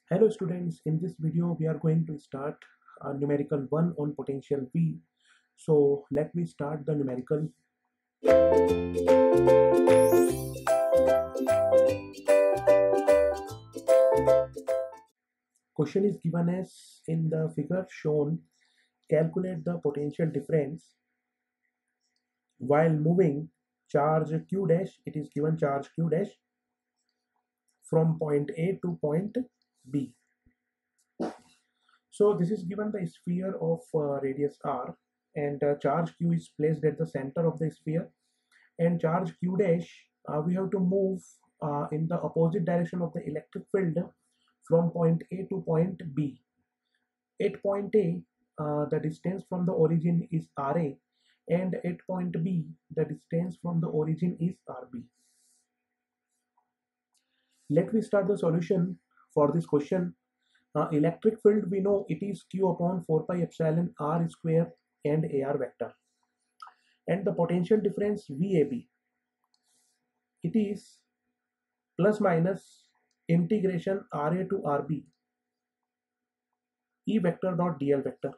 Hello students, in this video we are going to start numerical 1 on potential V. So let me start the numerical. Question is given as in the figure shown, calculate the potential difference while moving charge Q dash, it is given charge Q dash from point A to point B. So this is given the sphere of radius r, and charge Q is placed at the center of the sphere, and charge Q dash we have to move in the opposite direction of the electric field from point A to point B. At point A, the distance from the origin is RA, and at point B, the distance from the origin is RB. Let me start the solution for this question. Electric field, we know it is Q upon 4 pi epsilon r square and AR vector, and the potential difference VAB, it is plus minus integration RA to RB E vector dot DL vector.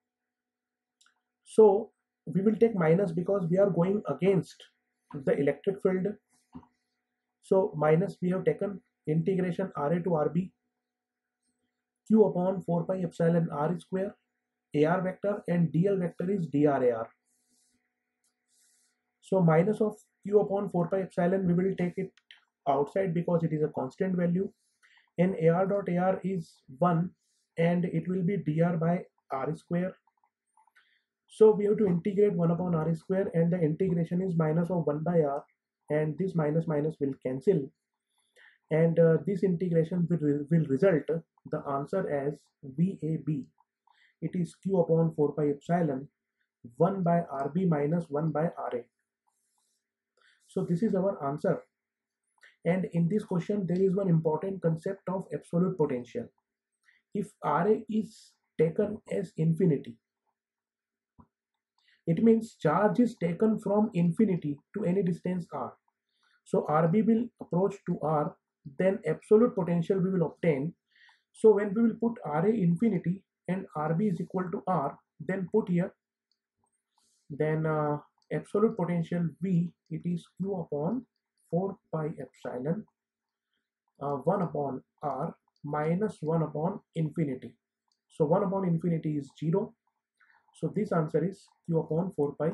So we will take minus because we are going against the electric field. So minus, we have taken integration RA to RB Q upon 4 pi epsilon r square AR vector, and DL vector is DRAR. So minus of Q upon 4 pi epsilon, we will take it outside because it is a constant value, and AR dot AR is 1, and it will be dr by r square. So we have to integrate 1 upon r square, and the integration is minus of 1 by r, and this minus minus will cancel, and this integration will result the answer as VAB. It is Q upon 4 pi epsilon 1 by RB minus 1 by RA. So this is our answer. And in this question, there is one important concept of absolute potential. If RA is taken as infinity, it means charge is taken from infinity to any distance r. So RB will approach to R, then absolute potential we will obtain. So when we will put RA infinity and RB is equal to R, then put here, then absolute potential V, it is Q upon 4 pi epsilon 1 upon R minus 1 upon infinity. So 1 upon infinity is 0. So this answer is Q upon 4 pi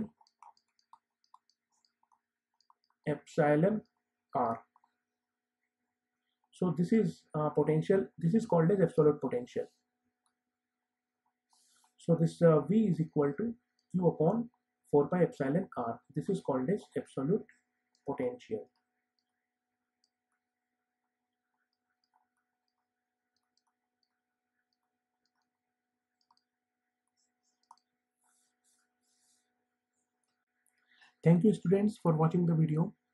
epsilon R. So this is potential, this is called as absolute potential. So this V is equal to Q upon 4 pi epsilon R. This is called as absolute potential. Thank you students for watching the video.